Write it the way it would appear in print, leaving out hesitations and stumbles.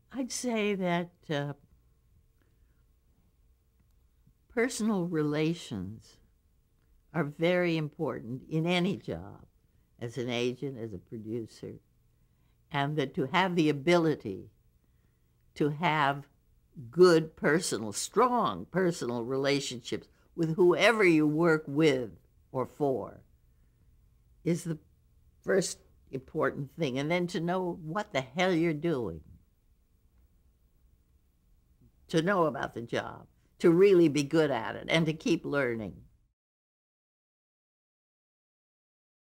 I'd say that personal relations are very important in any job, as an agent, as a producer, and that to have the ability to have good personal, strong personal relationships with whoever you work with or for is the first important thing. And then to know what the hell you're doing, to know about the job, to really be good at it, and to keep learning.